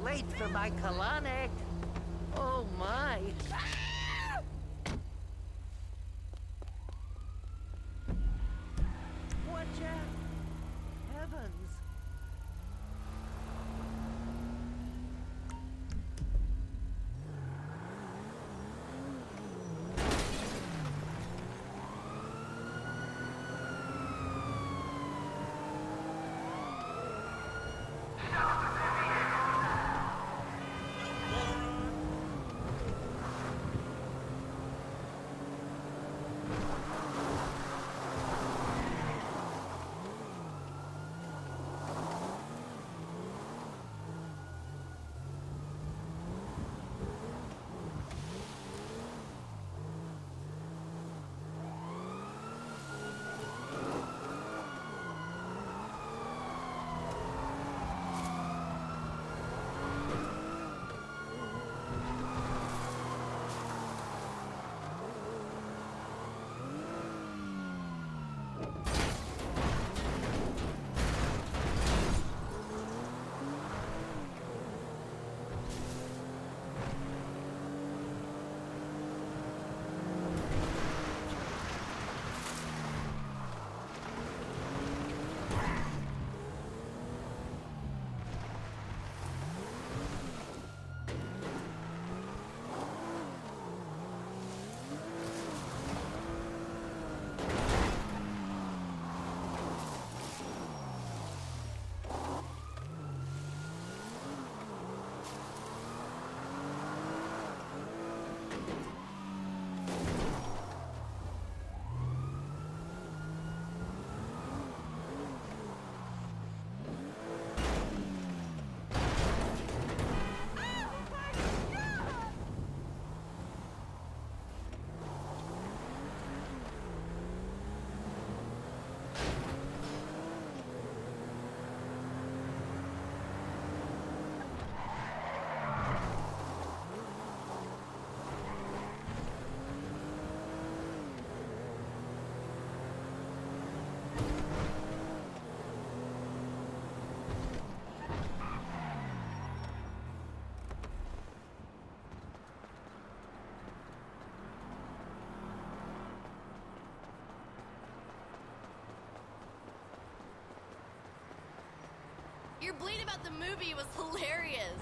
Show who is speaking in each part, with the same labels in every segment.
Speaker 1: wait for my colonic. Oh my. Watch out. Heavens.
Speaker 2: Your bleat about the movie was hilarious.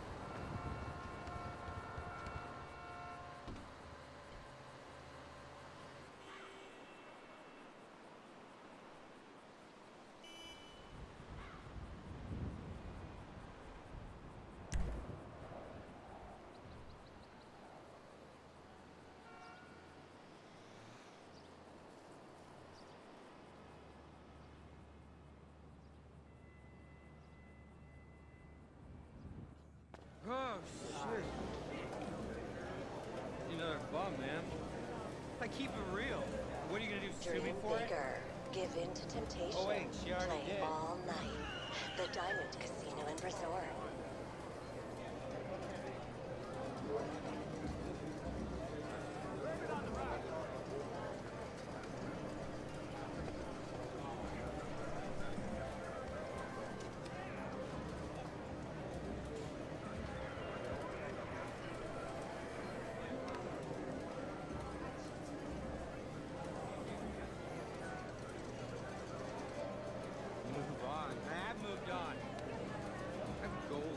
Speaker 3: Oh, shit. Another bum, man. I keep it real. What are you gonna do, sue me
Speaker 4: Dream
Speaker 3: for it?
Speaker 4: bigger. Give in to temptation.
Speaker 3: Oh, wait, she already
Speaker 4: Play
Speaker 3: did.
Speaker 4: all night. The Diamond Casino and Resort.
Speaker 3: Move on. I have moved on. I have goals.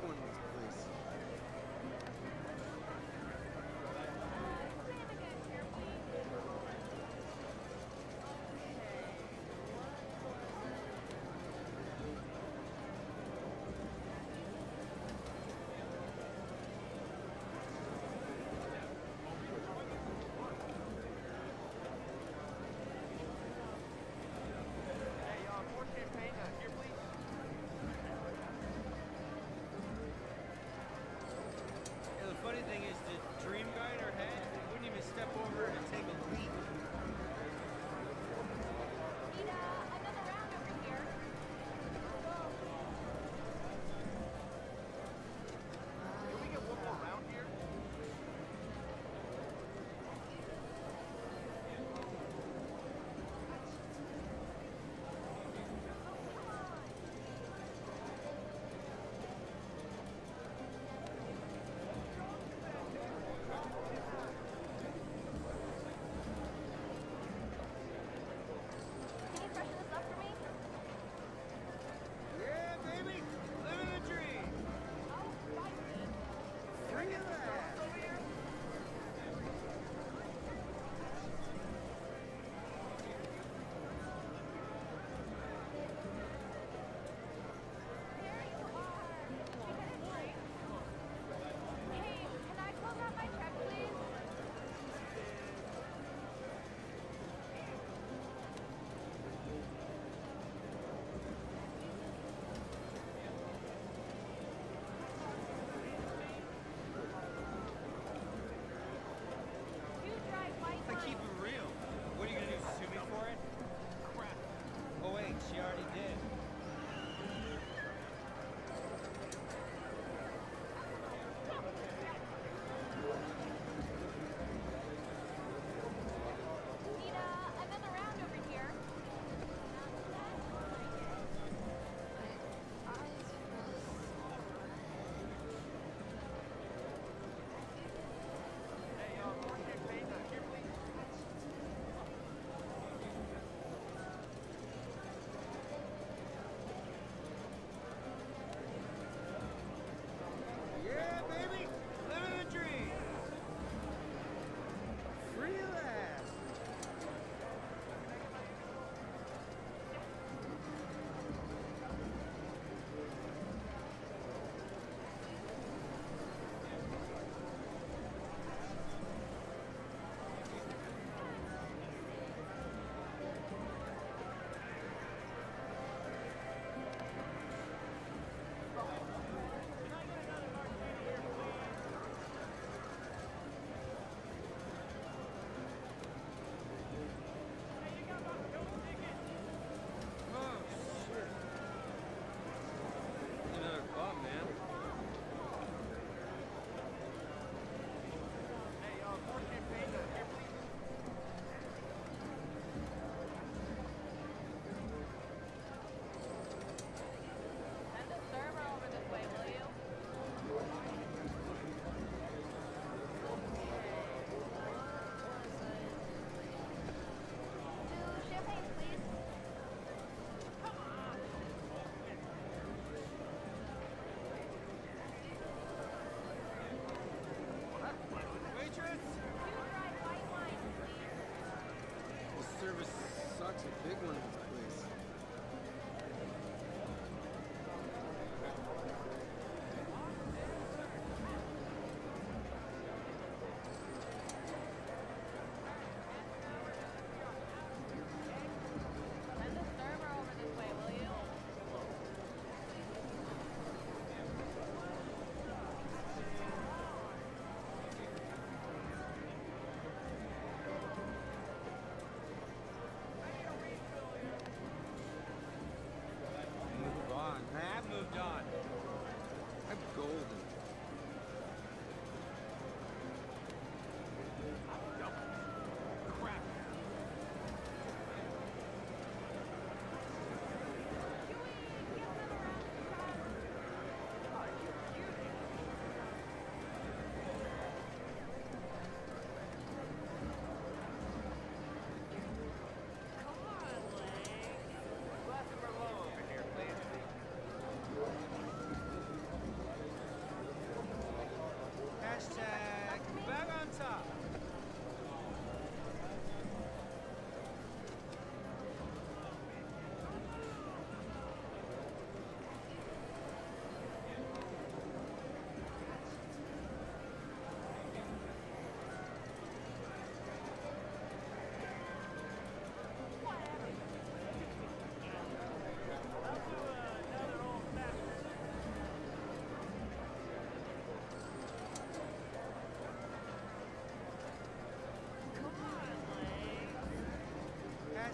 Speaker 5: Quinlan's place.
Speaker 3: Hey, more champagne here, please.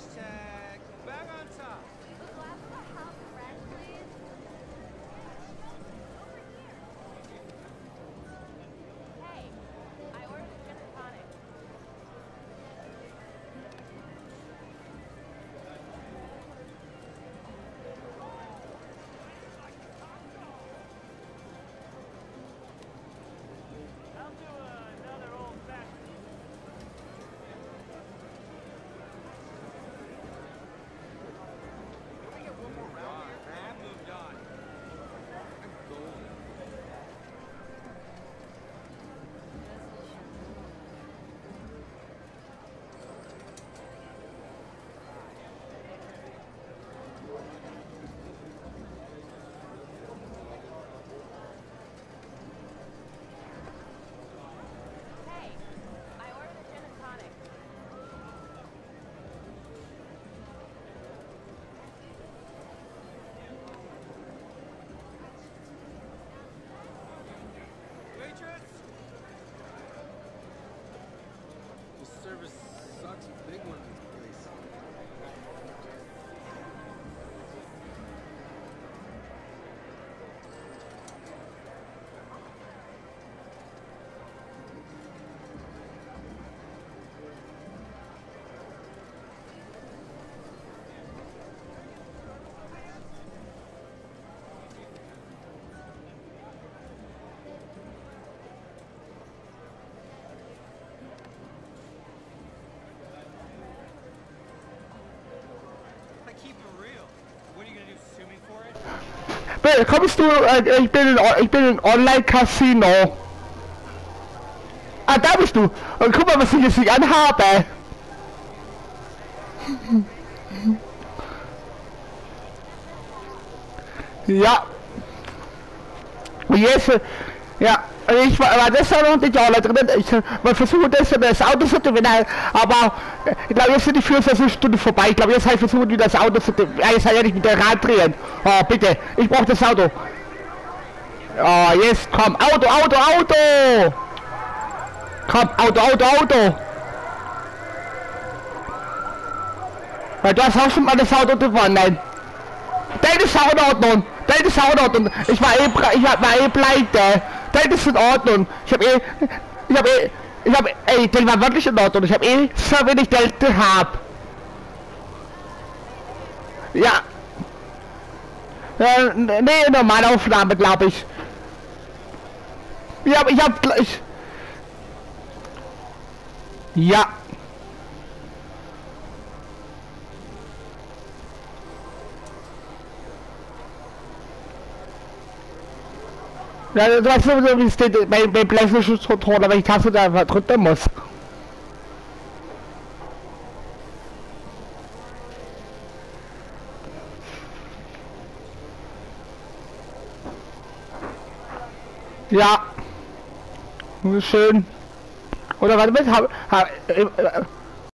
Speaker 3: Hashtag back on top.
Speaker 2: Hey, I ordered a gin and tonic.
Speaker 3: I'll do another old fashioned. Can we get one more round here? I moved on. I'm golden.
Speaker 2: Hey, I ordered a gin and tonic.
Speaker 3: Waitress! The service sucks big one in this place. I keep it real. What are you gonna do, sue me for it?
Speaker 5: Kommst du, ich bin in Online-Casino. Ah, da bist du. Und guck mal, was ich jetzt nicht anhabe. Ja. Und jetzt, ja, ich war das war noch nicht alle drin. Man versucht das Auto zu gewinnen, aber ich glaube, jetzt sind die 24 Stunden vorbei. Ich glaube, jetzt habe ich versucht, wieder das Auto zu gewinnen. Ja, jetzt habe ich nicht mit der Rad drehen. Oh, bitte, ich brauche das Auto. Oh, jetzt komm, Auto! Komm, Auto! Weil du hast auch schon mal das Auto gewonnen. Das ist auch in Ordnung. Ich war eh pleite. Das ist in Ordnung. Ich hab das war wirklich in Ordnung. Ich hab eh so wenig Geld gehabt. Ja. Nee, normale Aufnahme, glaube ich. Ja, ich hab gleich. Ja. Ja, du weißt sowieso, wie es steht bei PlayStation-Controller, wenn ich Taste da einfach drücken muss. Ja. Schön. Oder warte mit,